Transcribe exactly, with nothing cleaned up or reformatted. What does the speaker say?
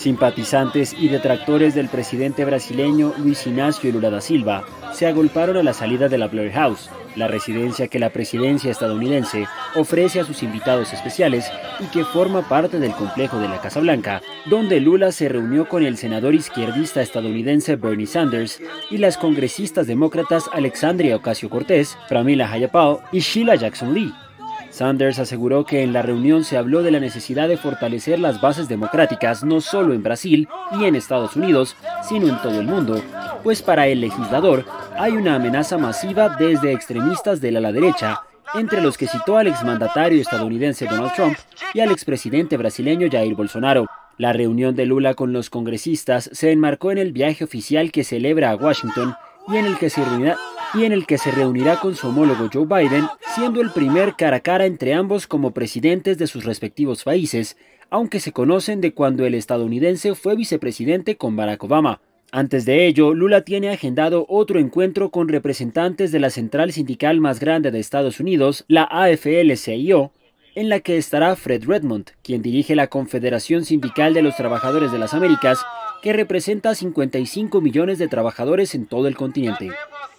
Simpatizantes y detractores del presidente brasileño Luis Inácio Lula da Silva se agolparon a la salida de la Blair House, la residencia que la presidencia estadounidense ofrece a sus invitados especiales y que forma parte del complejo de la Casa Blanca, donde Lula se reunió con el senador izquierdista estadounidense Bernie Sanders y las congresistas demócratas Alexandria Ocasio-Cortez, Pramila Jayapal y Sheila Jackson Lee. Sanders aseguró que en la reunión se habló de la necesidad de fortalecer las bases democráticas no solo en Brasil y en Estados Unidos, sino en todo el mundo, pues para el legislador hay una amenaza masiva desde extremistas del ala derecha, entre los que citó al exmandatario estadounidense Donald Trump y al expresidente brasileño Jair Bolsonaro. La reunión de Lula con los congresistas se enmarcó en el viaje oficial que celebra a Washington y en el que se reunirá y en el que se reunirá con su homólogo Joe Biden, siendo el primer cara a cara entre ambos como presidentes de sus respectivos países, aunque se conocen de cuando el estadounidense fue vicepresidente con Barack Obama. Antes de ello, Lula tiene agendado otro encuentro con representantes de la central sindical más grande de Estados Unidos, la A F L C I O, en la que estará Fred Redmond, quien dirige la Confederación Sindical de los Trabajadores de las Américas, que representa a cincuenta y cinco millones de trabajadores en todo el continente.